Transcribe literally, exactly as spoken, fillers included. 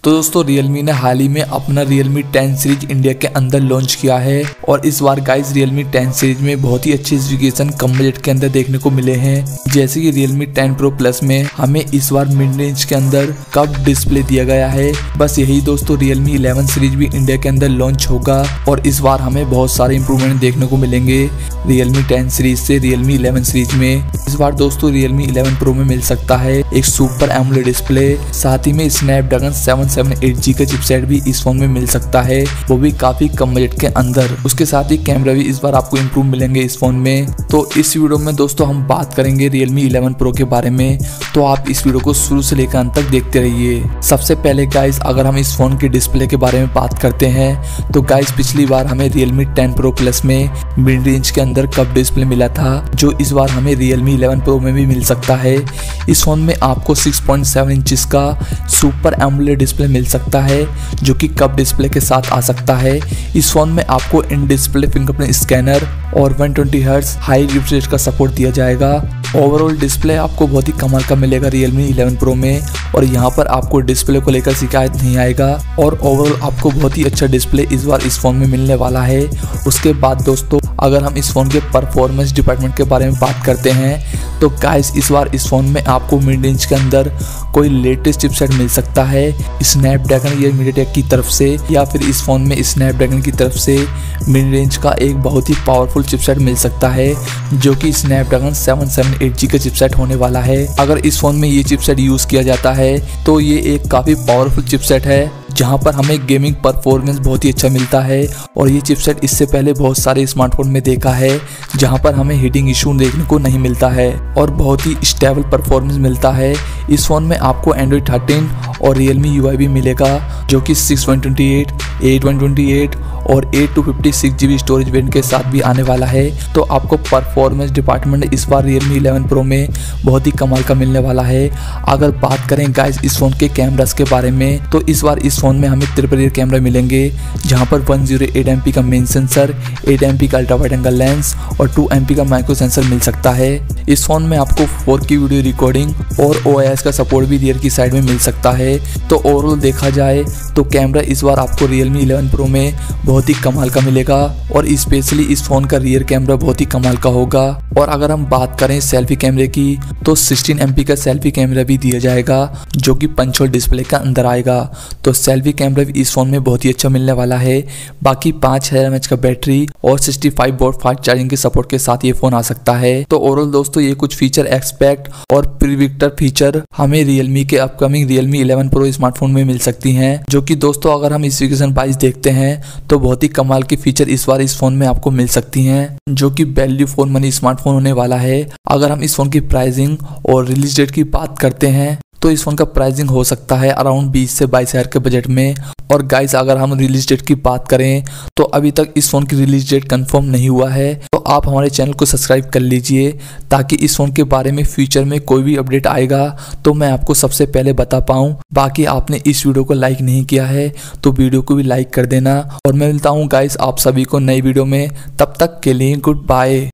तो दोस्तों Realme ने हाल ही में अपना Realme टेन सीरीज इंडिया के अंदर लॉन्च किया है और इस बार गाइस Realme टेन सीरीज में बहुत ही अच्छे स्पेसिफिकेशन कम बजट के अंदर देखने को मिले हैं। जैसे कि Realme टेन Pro Plus में हमें इस बार मिड रेंज के अंदर कर्व डिस्प्ले दिया गया है। बस यही दोस्तों Realme इलेवन सीरीज भी इंडिया के अंदर लॉन्च होगा और इस बार हमें बहुत सारे इंप्रूवमेंट देखने को मिलेंगे Realme टेन सीरीज से Realme इलेवन सीरीज में। इस बार दोस्तों Realme इलेवन Pro में मिल सकता है एक सुपर एमोलेड डिस्प्ले, साथ ही में Snapdragon seven seven eight G का चिपसेट भी इस फोन में मिल सकता है, वो भी काफी कम बजट के अंदर। उसके साथ ही कैमरा भी इस बार आपको इम्प्रूव मिलेंगे इस फोन में। तो इस वीडियो में दोस्तों हम बात करेंगे Realme इलेवन Pro के बारे में, तो आप इस वीडियो को शुरू से लेकर अंत तक देखते रहिए। सबसे पहले गाइस अगर हम इस फोन के डिस्प्ले के बारे में बात करते हैं तो गाइस पिछली बार हमें Realme टेन Pro Plus में मिड रेंज के अंदर कर्व डिस्प्ले मिला था, जो इस बार हमें Realme इलेवन Pro में भी मिल सकता है। इस फोन में आपको सिक्स पॉइंट सेवन इंचेस का सुपर एमोलेड डिस्प्ले मिल सकता है, जो कि कर्व डिस्प्ले के साथ आ सकता है। इस फोन में आपको इन डिस्प्ले फिंगरप्रिंट स्कैनर और one twenty hertz high refresh rate का सपोर्ट दिया जाएगा। ओवरऑल डिस्प्ले आपको बहुत ही कमाल का मिलेगा Realme इलेवन Pro में और यहाँ पर आपको डिस्प्ले को लेकर शिकायत नहीं आएगा और ओवरऑल आपको बहुत ही अच्छा डिस्प्ले इस बार इस फोन में मिलने वाला है। उसके बाद दोस्तों अगर हम इस फोन के परफॉर्मेंस डिपार्टमेंट के बारे में बात करते हैं तो गाइस इस बार इस फोन में आपको मिड रेंज के अंदर कोई लेटेस्ट चिपसेट मिल सकता है स्नैपड्रैगन या मीडियाटेक की तरफ से, या फिर इस फोन में स्नैपड्रैगन की तरफ से मिड रेंज का एक बहुत ही पावरफुल चिपसेट मिल सकता है, जो कि Snapdragon seven seven eight G का चिपसेट होने वाला है। अगर इस फोन में ये चिपसेट यूज किया जाता है तो ये एक काफी पावरफुल चिपसेट है, जहां पर हमें गेमिंग परफॉर्मेंस बहुत ही अच्छा मिलता है। और ये चिपसेट इससे पहले बहुत सारे स्मार्टफोन में देखा है जहां पर हमें हीटिंग इशू देखने को नहीं मिलता है और बहुत ही स्टेबल परफॉर्मेंस मिलता है। इस फोन में आपको एंड्रॉइड थर्टीन और Realme यू आई भी मिलेगा, जो कि six one twenty eight, eight one twenty eight और eight two fifty six G B storage variant के साथ भी आने वाला है। तो आपको परफॉर्मेंस डिपार्टमेंट इस बार Realme इलेवन Pro में बहुत ही कमाल का मिलने वाला है। अगर बात करें गाइस इस फोन के कैमरास के बारे में तो इस बार इस फोन में हमें ट्रिपल रियर कैमरा मिलेंगे, जहां पर one zero eight M P का main sensor, eight M P का अल्ट्रा वाइड एंगल लेंस और टू एम पी का माइक्रो सेंसर मिल सकता है। इस फोन में आपको फोर के वीडियो रिकॉर्डिंग और ओ आई एस का सपोर्ट भी रियर की साइड में मिल सकता है। तो ओवरऑल देखा जाए तो कैमरा इस बार आपको Realme इलेवन Pro में बहुत ही कमाल का मिलेगा और स्पेशली इस फोन का रियर कैमरा बहुत ही कमाल का होगा। और अगर हम बात करें सेल्फी कैमरे की तो सिक्सटीन एम पी का सेल्फी कैमरा भी दिया जाएगा, जो कि पंच होल डिस्प्ले का अंदर आएगा। तो सेल्फी कैमरा भी इस फोन में बहुत ही अच्छा मिलने वाला है। बाकी पाँच हजार एम एच का बैटरी और sixty five watt fast charging के सपोर्ट के साथ ये फोन आ सकता है। तो ओवरऑल दोस्तों ये कुछ फीचर एक्सपेक्ट और प्रिविक्टर फीचर हमें Realme के upcoming Realme eleven Pro smartphone में मिल सकती हैं, जो कि दोस्तों अगर हम स्पेसिफिकेशन वाइज देखते हैं तो बहुत ही कमाल की फीचर इस बार इस फोन में आपको मिल सकती हैं, जो कि वैल्यू फॉर मनी स्मार्टफोन होने वाला है। अगर हम इस फोन की प्राइसिंग और रिलीज डेट की बात करते हैं तो इस फोन का प्राइसिंग हो सकता है अराउंड बीस से बाईस हजार के बजट में। और गाइस अगर हम रिलीज डेट की बात करें तो अभी तक इस फोन की रिलीज डेट कंफर्म नहीं हुआ है, तो आप हमारे चैनल को सब्सक्राइब कर लीजिए ताकि इस फोन के बारे में फ्यूचर में कोई भी अपडेट आएगा तो मैं आपको सबसे पहले बता पाऊँ। बाकी आपने इस वीडियो को लाइक नहीं किया है तो वीडियो को भी लाइक कर देना और मैं मिलता हूँ गाइस आप सभी को नई वीडियो में। तब तक के लिए गुड बाय।